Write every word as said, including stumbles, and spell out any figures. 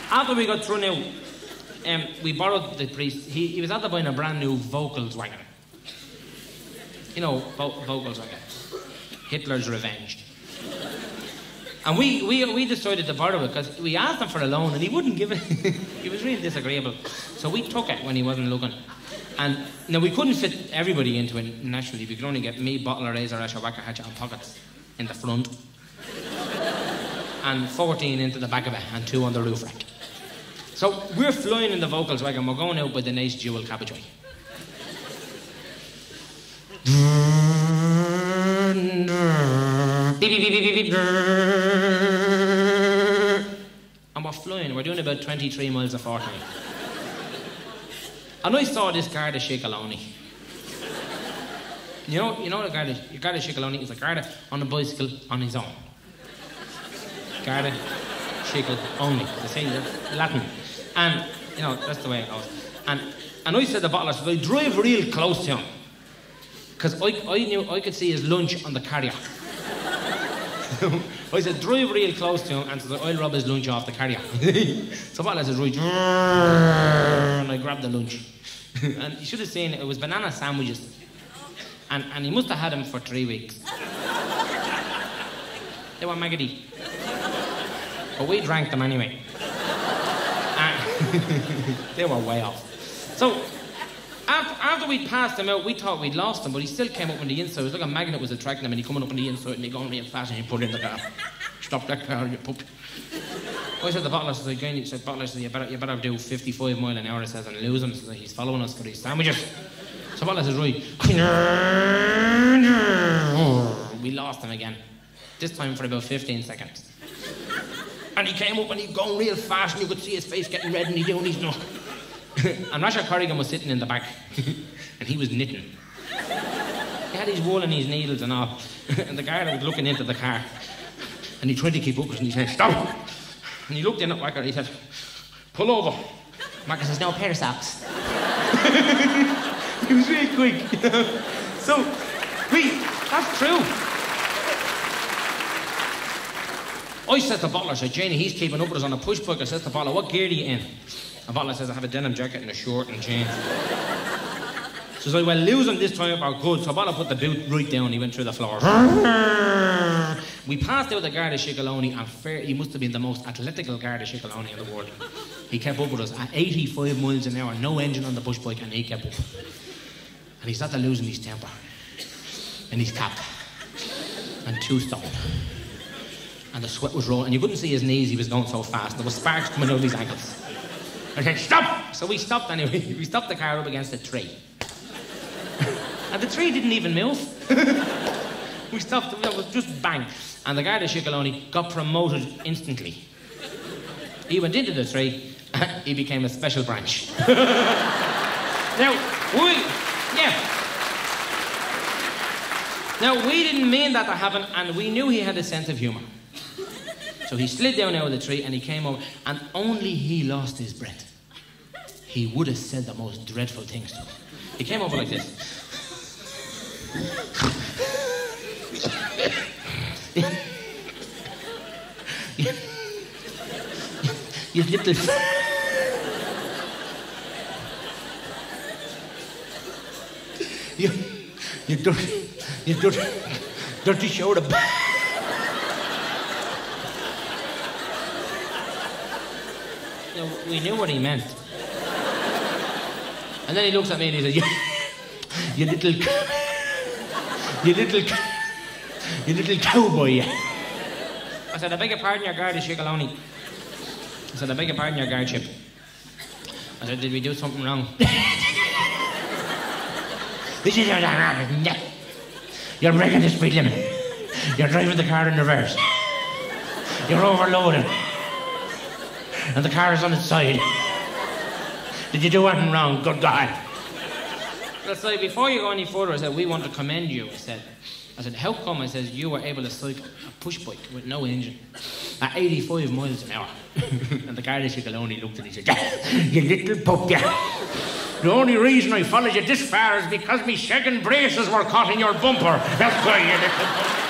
after we got through now, um, we borrowed the priest. He, he was after buying a brand new Volkswagen. You know, Vo Volkswagen. Hitler's Revenge. And we, we, we decided to borrow it because we asked him for a loan and he wouldn't give it. He was really disagreeable. So we took it when he wasn't looking. And now we couldn't fit everybody into it naturally. We could only get me, Bottle, Razor, Asher, Wacker, Hatchet and Pockets in the front. And fourteen into the back of it and two on the roof rack. So we're flying in the Volkswagen. We're going out by the nice dual Carriageway. Beep, beep, beep, beep, beep, beep. And we're flying. We're doing about twenty-three miles a fortnight. And I saw this Garda Shakaloni. You know, you know the Garda, Garda Shakaloni is a Garda on a bicycle on his own. Garda Shakaloni. They say Latin. And, you know, that's the way it goes. And, and I said to the bottler, so I drive real close to him. Because I, I knew I could see his lunch on the carrier. I said, drive real close to him, and so I'll rub his lunch off the carrier. So what I said, right, and I grabbed the lunch. And you should have seen it, it was banana sandwiches. And, and he must have had them for three weeks. They were maggoty. But we drank them anyway. And they were way off. So, After, after we'd passed him out, we thought we'd lost him, but he still came up on the inside. It was like a magnet was attracting him, and he coming up on the inside, and he going real fast, and he put in the car. Stop that car, you pup. I said to the bottler, I said, again, he said, bottler, said, you better, you better do fifty-five mile an hour, it says, and lose him. So he's following us for these sandwiches. So bottler says, right. We lost him again. This time for about fifteen seconds. And he came up, and he'd gone real fast, and you could see his face getting red, and he doing his nut. And Rasha Corrigan was sitting in the back, and he was knitting. He had his wool and his needles and all. And the guard was looking into the car, and he tried to keep up, and he said, stop! And he looked in at Wacker, and he said, pull over. Wacker says, no, a pair of socks. He was really quick. So, we, that's true. I said to Butler, I said, Janie, he's keeping up with us on a push bike. I said to Butler, what gear are you in? And Butler says, I have a denim jacket and a short and jeans. So I said, well, losing this time are good. So Butler put the boot right down. He went through the floor. We passed out the Garda Shakaloni, and fair, he must have been the most athletical Garda Shakaloni in the world. He kept up with us at eighty-five miles an hour, no engine on the push bike, and he kept up. And he started losing his temper. And his cap. And two stone. And the sweat was rolling. And you couldn't see his knees, he was going so fast. There was sparks coming out of his ankles. I said, stop! So we stopped anyway. We stopped the car up against a tree. And the tree didn't even move. We stopped, it was just bang. And the guy, the Shakaloni, got promoted instantly. He went into the tree, and he became a special branch. Now, we, yeah. Now, we didn't mean that to happen, and we knew he had a sense of humour. So he slid down out of the tree and he came over, and only he lost his breath. He would have said the most dreadful things to him. He came over like this. you, you little... you, you dirty, you dirty, dirty shoulder. We knew what he meant. And then he looks at me and he says, you, you little, you little, you little cowboy. I said, I beg your pardon, your Garda Shakaloni. I said, I beg your pardon, your guardship. I said, did we do something wrong? This is your... You're breaking the speed limit. You're driving the car in reverse. You're overloading. And the car is on its side. Did you do anything wrong? Good God. So before you go any further, I said, we want to commend you. I said, I said, how come, I said, you were able to cycle a push bike with no engine at eighty-five miles an hour? And the guy that Shakaloni looked at me and said, you little pup, yeah. The only reason I followed you this far is because me second braces were caught in your bumper. That's why, you little pup.